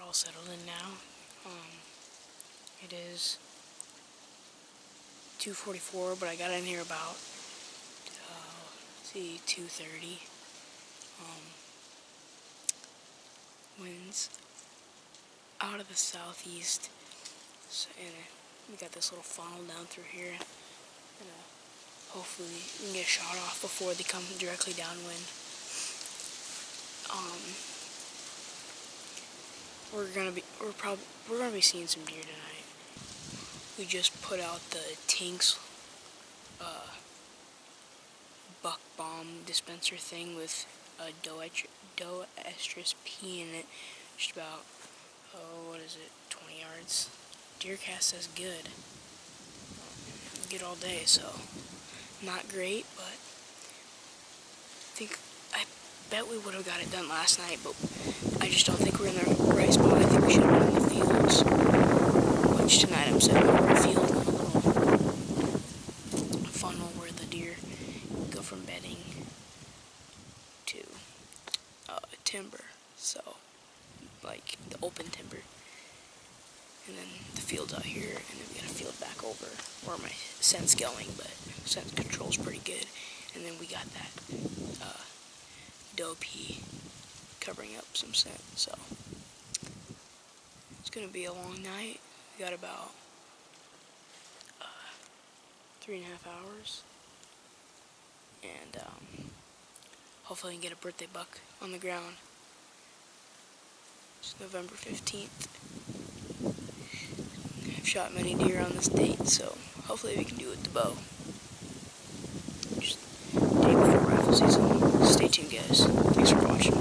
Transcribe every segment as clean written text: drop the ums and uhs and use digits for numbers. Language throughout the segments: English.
all settled in now. It is 2:44, but I got in here about, 2:30. Winds out of the southeast, so, and we got this little funnel down through here, and hopefully we can get a shot off before they come directly downwind. We're gonna be seeing some deer tonight. We just put out the Tinks buck bomb dispenser thing with a doe estrus P in it, just about 20 yards. Deer cast says good. Good all day, so not great, but I bet we would have got it done last night, but I just don't think we're in the right spot. I think we should have been in the fields, which tonight I'm setting up a field in a little funnel where the deer go from bedding to timber, so like the open timber, and then the field's out here, and then we got a field back over where my scent's going, but scent control's pretty good, and then we got that doe pea covering up some scent, so it's gonna be a long night. We got about 3.5 hours, and hopefully I can get a birthday buck on the ground. It's November 15th. I've shot many deer on this date, so hopefully we can do it with the bow. Just day before rifle season. Stay tuned, guys. Thanks for watching.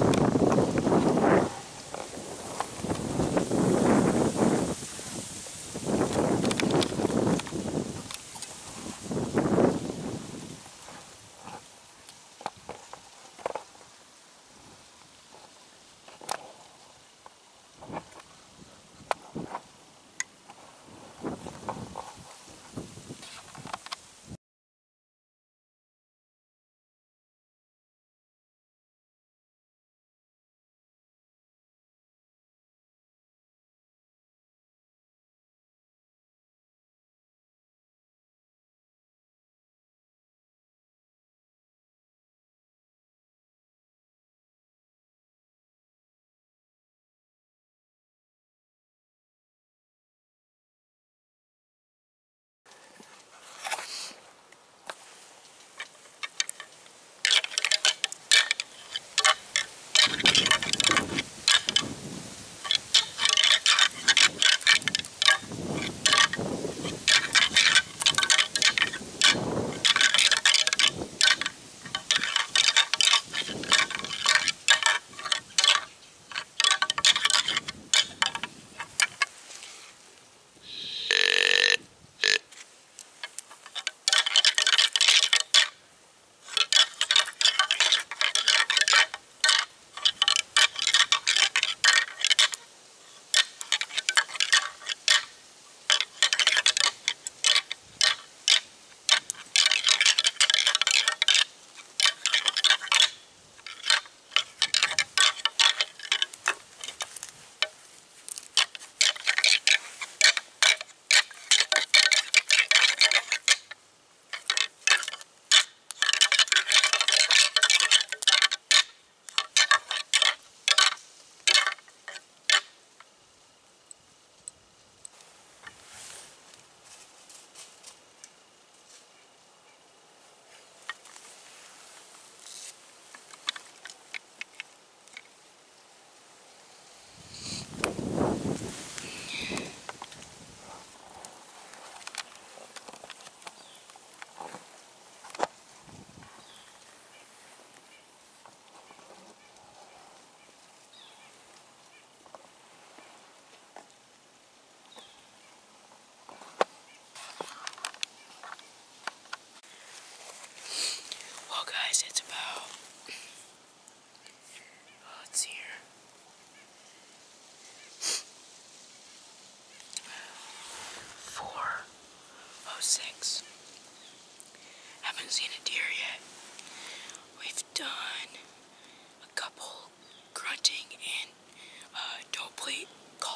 Guys, it's about, let's see here, 4:06. Haven't seen a deer yet. We've done a couple grunting and doe plate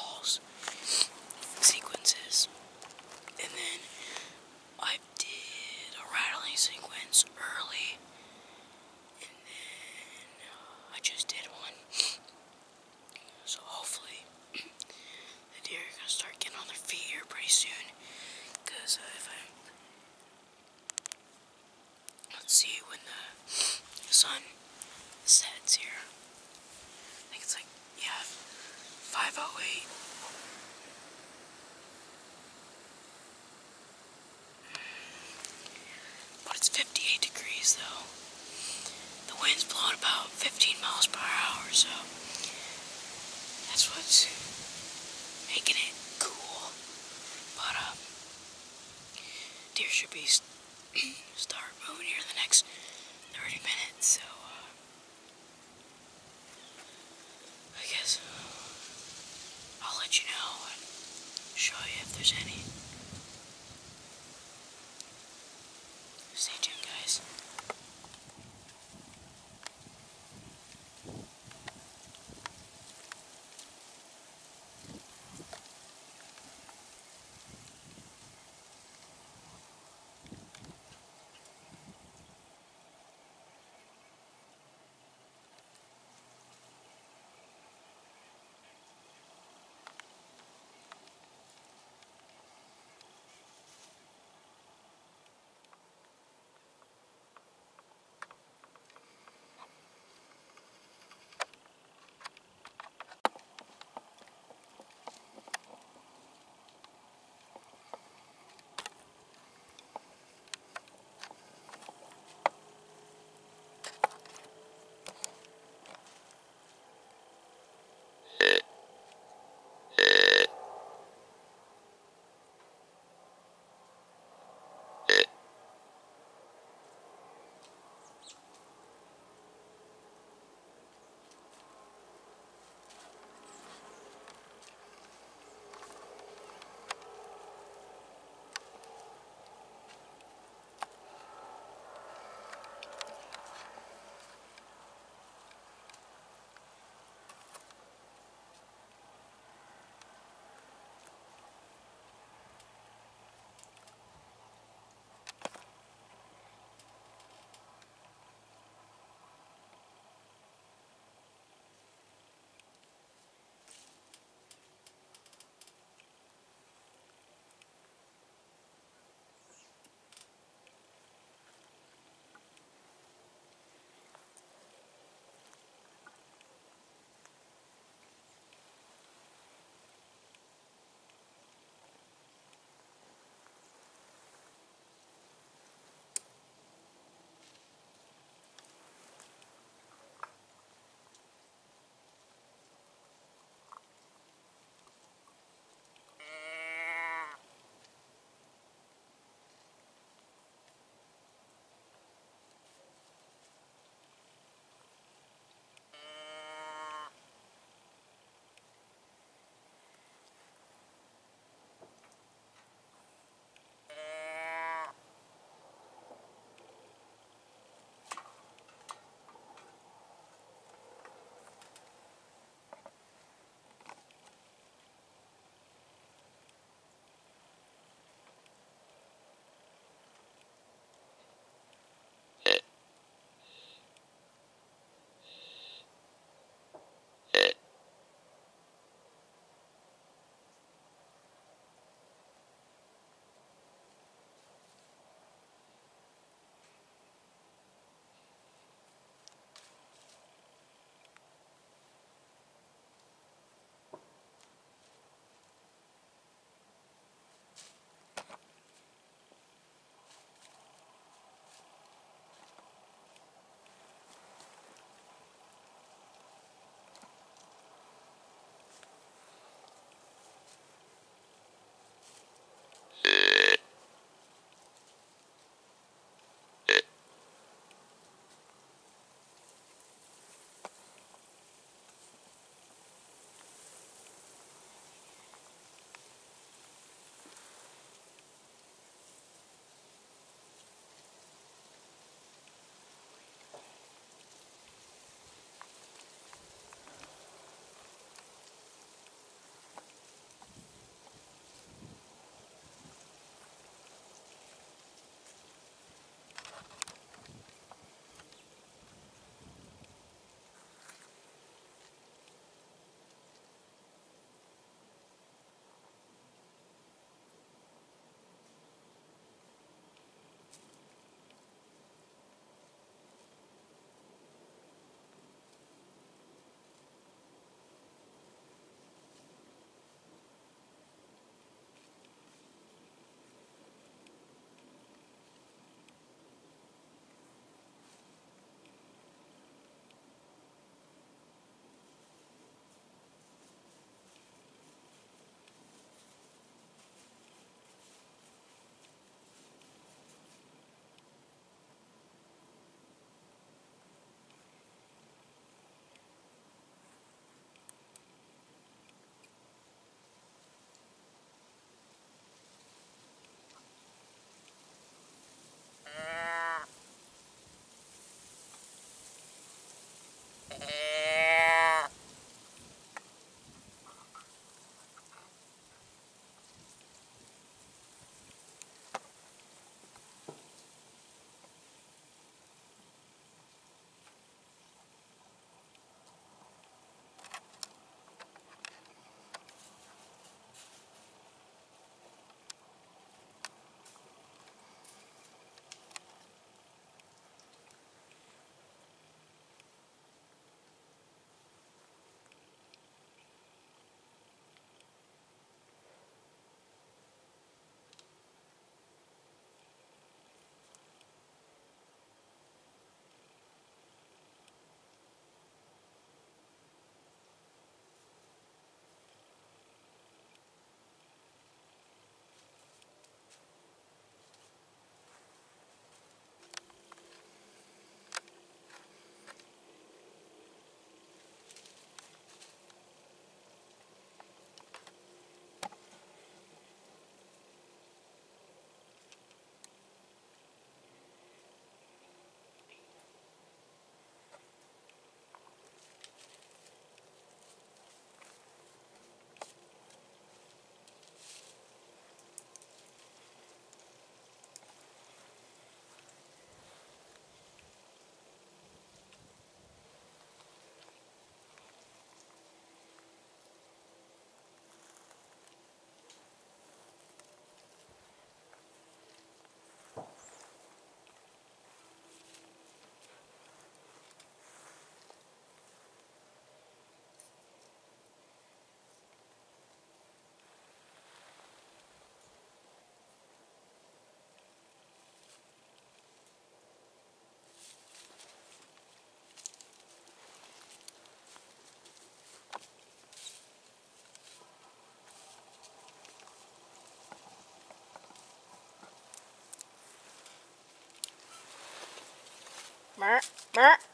that's what's making it cool. But deer should be start moving here in the next 30 minutes, so I guess I'll let you know and show you if there's any. Stay tuned, guys. Mer, mer.